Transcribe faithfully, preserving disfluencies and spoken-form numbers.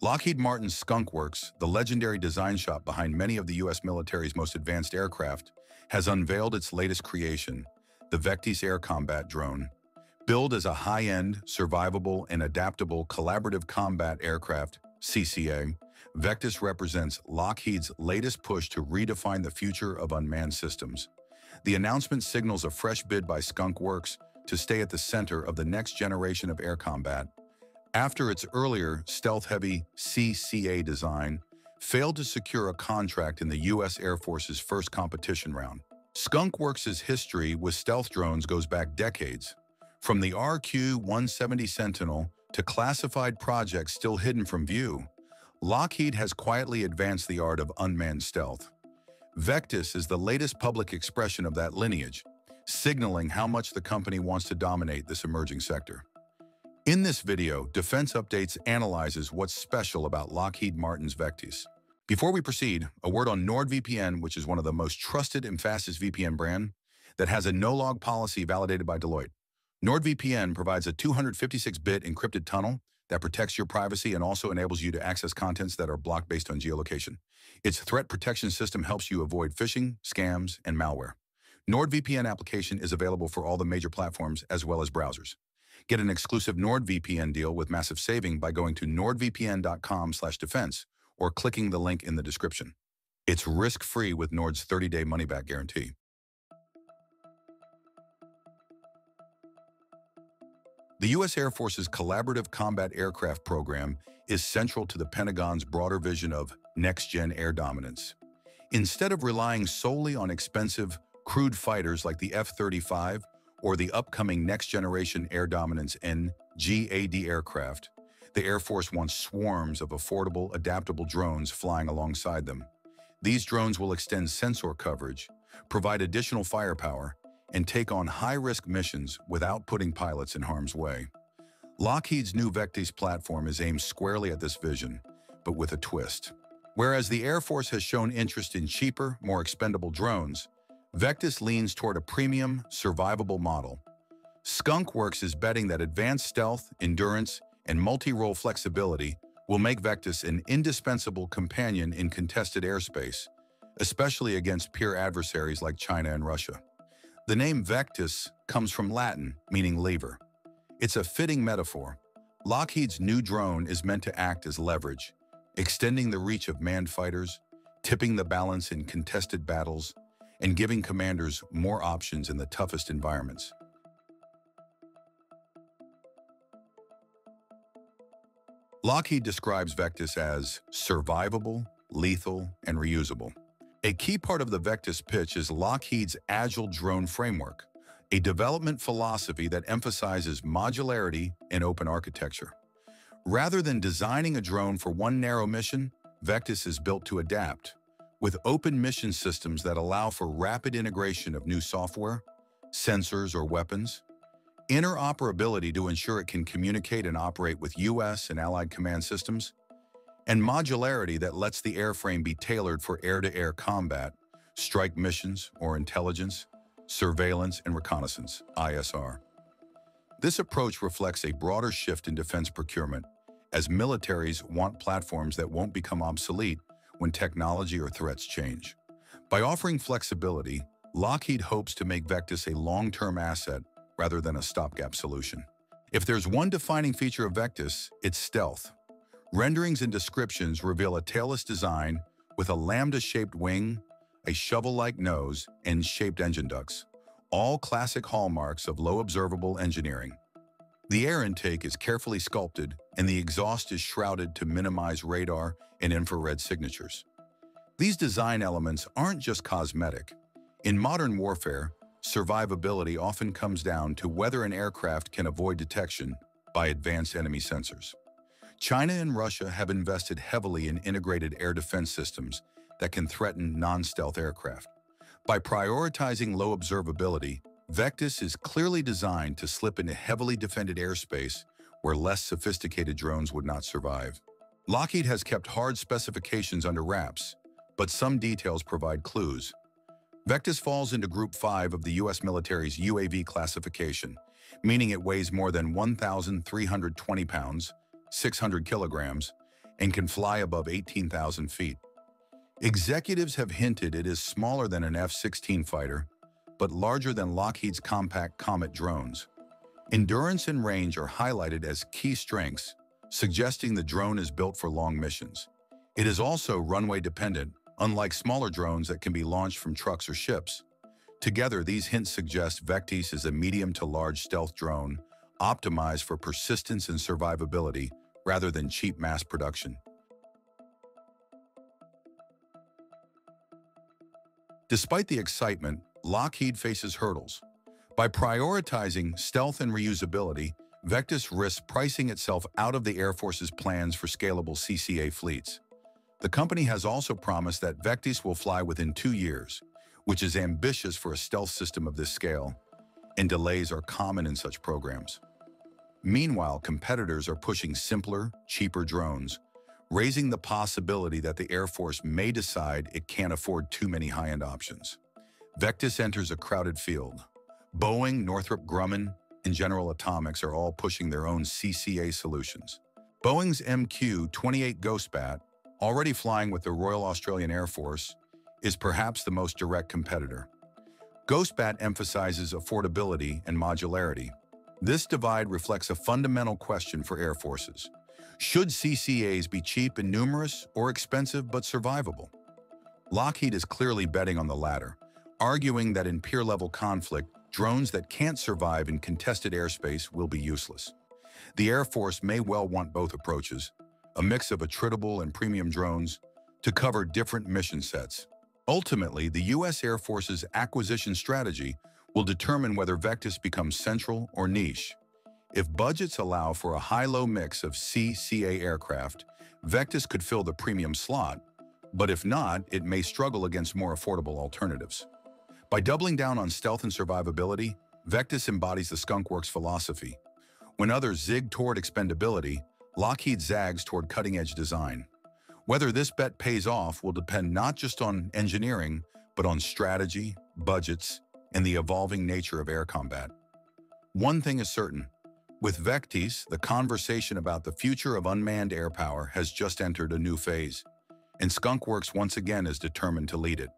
Lockheed Martin Skunk Works, the legendary design shop behind many of the U S military's most advanced aircraft, has unveiled its latest creation, the Vectis air combat drone. Billed as a high-end, survivable, and adaptable collaborative combat aircraft, C C A, Vectis represents Lockheed's latest push to redefine the future of unmanned systems. The announcement signals a fresh bid by Skunk Works to stay at the center of the next generation of air combat, after its earlier stealth-heavy C C A design failed to secure a contract in the U S Air Force's first competition round. Skunk Works' history with stealth drones goes back decades, from the R Q one seventy Sentinel to classified projects still hidden from view. Lockheed has quietly advanced the art of unmanned stealth. Vectis is the latest public expression of that lineage, signaling how much the company wants to dominate this emerging sector. In this video, Defense Updates analyzes what's special about Lockheed Martin's Vectis. Before we proceed, a word on NordVPN, which is one of the most trusted and fastest V P N brand that has a no-log policy validated by Deloitte. NordVPN provides a two hundred fifty-six bit encrypted tunnel that protects your privacy and also enables you to access contents that are blocked based on geolocation. Its threat protection system helps you avoid phishing, scams, and malware. NordVPN application is available for all the major platforms as well as browsers. Get an exclusive NordVPN deal with massive saving by going to nordvpn dot com slash defense or clicking the link in the description. It's risk-free with Nord's thirty day money-back guarantee. The U S Air Force's Collaborative Combat Aircraft program is central to the Pentagon's broader vision of next-gen air dominance. Instead of relying solely on expensive, crewed fighters like the F thirty-five or the upcoming next-generation air dominance N G A D aircraft, the Air Force wants swarms of affordable, adaptable drones flying alongside them. These drones will extend sensor coverage, provide additional firepower, and take on high-risk missions without putting pilots in harm's way. Lockheed's new Vectis platform is aimed squarely at this vision, but with a twist. Whereas the Air Force has shown interest in cheaper, more expendable drones, Vectis leans toward a premium, survivable model. Skunk Works is betting that advanced stealth, endurance, and multi-role flexibility will make Vectis an indispensable companion in contested airspace, especially against peer adversaries like China and Russia. The name Vectis comes from Latin, meaning lever. It's a fitting metaphor. Lockheed's new drone is meant to act as leverage, extending the reach of manned fighters, tipping the balance in contested battles, and giving commanders more options in the toughest environments. Lockheed describes Vectis as survivable, lethal, and reusable. A key part of the Vectis pitch is Lockheed's Agile Drone Framework, a development philosophy that emphasizes modularity and open architecture. Rather than designing a drone for one narrow mission, Vectis is built to adapt, with open mission systems that allow for rapid integration of new software, sensors, or weapons, interoperability to ensure it can communicate and operate with U S and allied command systems, and modularity that lets the airframe be tailored for air-to-air combat, strike missions, or intelligence, surveillance, and reconnaissance, I S R. This approach reflects a broader shift in defense procurement, as militaries want platforms that won't become obsolete when technology or threats change. By offering flexibility, Lockheed hopes to make Vectis a long-term asset rather than a stopgap solution. If there's one defining feature of Vectis, it's stealth. Renderings and descriptions reveal a tailless design with a lambda-shaped wing, a shovel-like nose, and shaped engine ducts, all classic hallmarks of low observable engineering. The air intake is carefully sculpted, and the exhaust is shrouded to minimize radar and infrared signatures. These design elements aren't just cosmetic. In modern warfare, survivability often comes down to whether an aircraft can avoid detection by advanced enemy sensors. China and Russia have invested heavily in integrated air defense systems that can threaten non-stealth aircraft. By prioritizing low observability, Vectis is clearly designed to slip into heavily defended airspace where less sophisticated drones would not survive. Lockheed has kept hard specifications under wraps, but some details provide clues. Vectis falls into Group five of the U S military's U A V classification, meaning it weighs more than one thousand three hundred twenty pounds, six hundred kilograms, and can fly above eighteen thousand feet. Executives have hinted it is smaller than an F sixteen fighter, but larger than Lockheed's compact Comet drones. Endurance and range are highlighted as key strengths, suggesting the drone is built for long missions. It is also runway dependent, unlike smaller drones that can be launched from trucks or ships. Together, these hints suggest Vectis is a medium to large stealth drone, optimized for persistence and survivability rather than cheap mass production. Despite the excitement, Lockheed faces hurdles. By prioritizing stealth and reusability, Vectis risks pricing itself out of the Air Force's plans for scalable C C A fleets. The company has also promised that Vectis will fly within two years, which is ambitious for a stealth system of this scale, and delays are common in such programs. Meanwhile, competitors are pushing simpler, cheaper drones, raising the possibility that the Air Force may decide it can't afford too many high-end options. Vectis enters a crowded field. Boeing, Northrop Grumman, and General Atomics are all pushing their own C C A solutions. Boeing's M Q twenty-eight Ghostbat, already flying with the Royal Australian Air Force, is perhaps the most direct competitor. Ghostbat emphasizes affordability and modularity. This divide reflects a fundamental question for air forces. Should C C As be cheap and numerous, or expensive but survivable? Lockheed is clearly betting on the latter, arguing that in peer-level conflict, drones that can't survive in contested airspace will be useless. The Air Force may well want both approaches, a mix of attritable and premium drones, to cover different mission sets. Ultimately, the U S Air Force's acquisition strategy will determine whether Vectis becomes central or niche. If budgets allow for a high-low mix of C C A aircraft, Vectis could fill the premium slot, but if not, it may struggle against more affordable alternatives. By doubling down on stealth and survivability, Vectis embodies the Skunk Works philosophy. When others zig toward expendability, Lockheed zags toward cutting-edge design. Whether this bet pays off will depend not just on engineering, but on strategy, budgets, and the evolving nature of air combat. One thing is certain. With Vectis, the conversation about the future of unmanned air power has just entered a new phase, and Skunk Works once again is determined to lead it.